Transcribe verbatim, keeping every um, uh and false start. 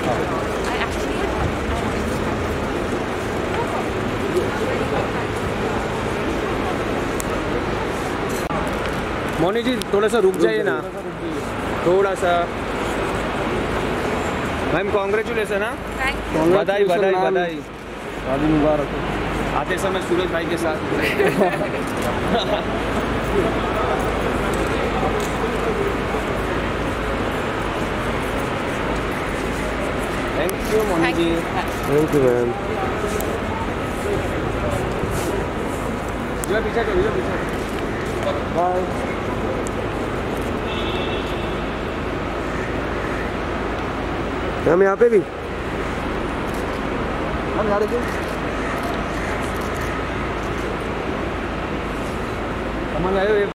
मोनी जी थोड़ा सा रुक जाइए ना, थोड़ा सा। Ma'am congratulation. हाँ, बधाई बधाई बधाई, शादी मुबारक। आते समय सूरज भाई के साथ। Thank you Moni ji. Thank you ma'am. पीछे चलो, पीछे। बाय। हम यहाँ पे भी हम यहाँ देखिए समझ आए।